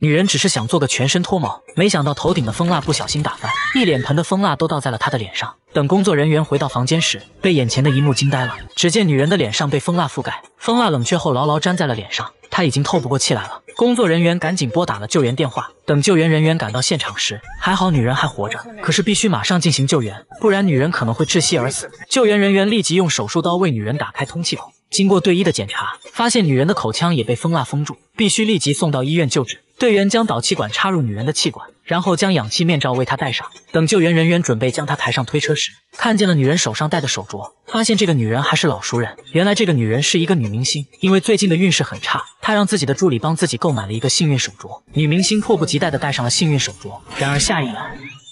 女人只是想做个全身脱毛，没想到头顶的蜂蜡不小心打翻，一脸盆的蜂蜡都倒在了她的脸上。等工作人员回到房间时，被眼前的一幕惊呆了。只见女人的脸上被蜂蜡覆盖，蜂蜡冷却后牢牢粘在了脸上，她已经透不过气来了。工作人员赶紧拨打了救援电话。等救援人员赶到现场时，还好女人还活着，可是必须马上进行救援，不然女人可能会窒息而死。救援人员立即用手术刀为女人打开通气孔。经过队医的检查，发现女人的口腔也被蜂蜡封住，必须立即送到医院救治。队员将导气管插入女人的气管，然后将氧气面罩为她戴上。等救援人员准备将她抬上推车时，看见了女人手上戴的手镯，发现这个女人还是老熟人。原来这个女人是一个女明星，因为最近的运势很差，她让自己的助理帮自己购买了一个幸运手镯。女明星迫不及待地戴上了幸运手镯，然而下一秒，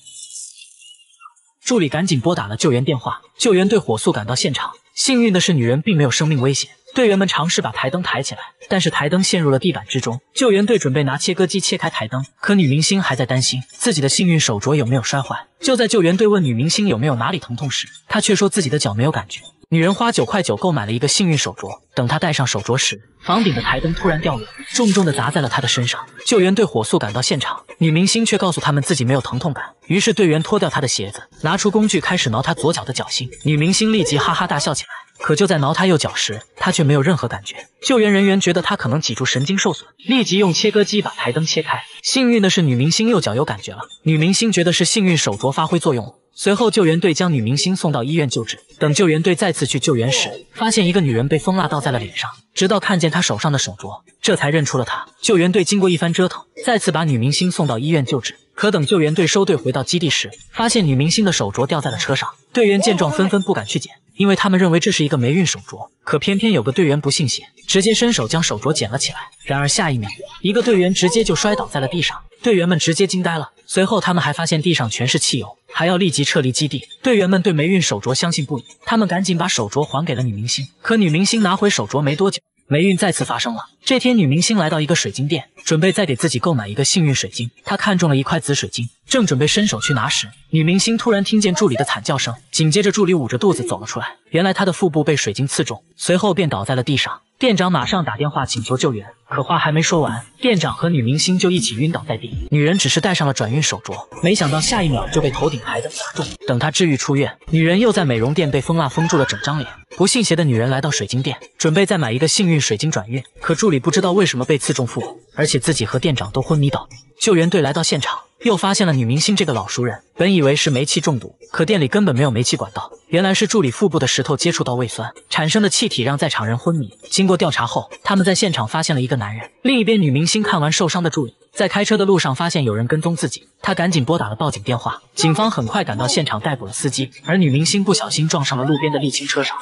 助理赶紧拨打了救援电话，救援队火速赶到现场。幸运的是，女人并没有生命危险。队员们尝试把台灯抬起来，但是台灯陷入了地板之中。救援队准备拿切割机切开台灯，可女明星还在担心自己的幸运手镯有没有摔坏。就在救援队问女明星有没有哪里疼痛时，她却说自己的脚没有感觉。女人花9块9购买了一个幸运手镯，等她戴上手镯时，房顶的台灯突然掉落，重重地砸在了她的身上。救援队火速赶到现场，女明星却告诉他们自己没有疼痛感。于是队员脱掉她的鞋子，拿出工具开始挠她左脚的脚心。女明星立即哈哈大笑起来。可就在挠她右脚时，她却没有任何感觉。救援人员觉得她可能脊柱神经受损，立即用切割机把台灯切开。幸运的是，女明星右脚有感觉了。女明星觉得是幸运手镯发挥作用了。随后救援队将女明星送到医院救治。等救援队再次去救援时，发现一个女人被蜂蜡倒在了脸上，直到看见她手上的手镯，这才认出了她。救援队经过一番折腾，再次把女明星送到医院救治。可等救援队收队回到基地时，发现女明星的手镯掉在了车上。队员见状纷纷不敢去捡，因为他们认为这是一个霉运手镯。可偏偏有个队员不信邪，直接伸手将手镯捡了起来。然而下一秒，一个队员直接就摔倒在了地上，队员们直接惊呆了。随后他们还发现地上全是汽油，还要立即撤离基地。队员们对霉运手镯相信不疑，他们赶紧把手镯还给了女明星。可女明星拿回手镯没多久，霉运再次发生了。这天，女明星来到一个水晶店，准备再给自己购买一个幸运水晶。她看中了一块紫水晶，正准备伸手去拿时，女明星突然听见助理的惨叫声，紧接着助理捂着肚子走了出来。原来她的腹部被水晶刺中，随后便倒在了地上。店长马上打电话请求救援，可话还没说完，店长和女明星就一起晕倒在地。女人只是戴上了转运手镯，没想到下一秒就被头顶台灯砸中。等她治愈出院，女人又在美容店被蜂蜡封住了整张脸。不信邪的女人来到水晶店，准备再买一个幸运水晶转运，可助理不知道为什么被刺中腹部，而且自己和店长都昏迷倒地。救援队来到现场，又发现了女明星这个老熟人，本以为是煤气中毒，可店里根本没有煤气管道，原来是助理腹部的石头接触到胃酸产生的气体让在场人昏迷。经过调查后，他们在现场发现了一个男人。另一边，女明星看完受伤的助理，在开车的路上发现有人跟踪自己，她赶紧拨打了报警电话。警方很快赶到现场逮捕了司机，而女明星不小心撞上了路边的沥青车上。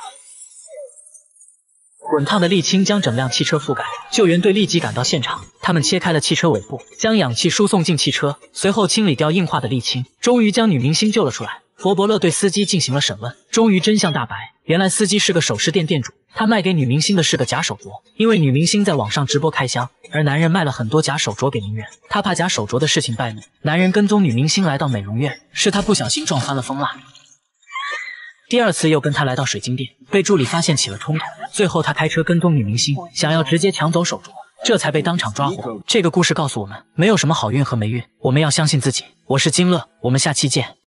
滚烫的沥青将整辆汽车覆盖，救援队立即赶到现场，他们切开了汽车尾部，将氧气输送进汽车，随后清理掉硬化的沥青，终于将女明星救了出来。佛伯乐对司机进行了审问，终于真相大白。原来司机是个首饰店店主，他卖给女明星的是个假手镯，因为女明星在网上直播开箱，而男人卖了很多假手镯给名媛，他怕假手镯的事情败露，男人跟踪女明星来到美容院，是他不小心撞翻了蜂蜡。第二次又跟他来到水晶店，被助理发现起了冲突，最后他开车跟踪女明星，想要直接抢走手镯，这才被当场抓获。这个故事告诉我们，没有什么好运和霉运，我们要相信自己。我是金乐，我们下期见。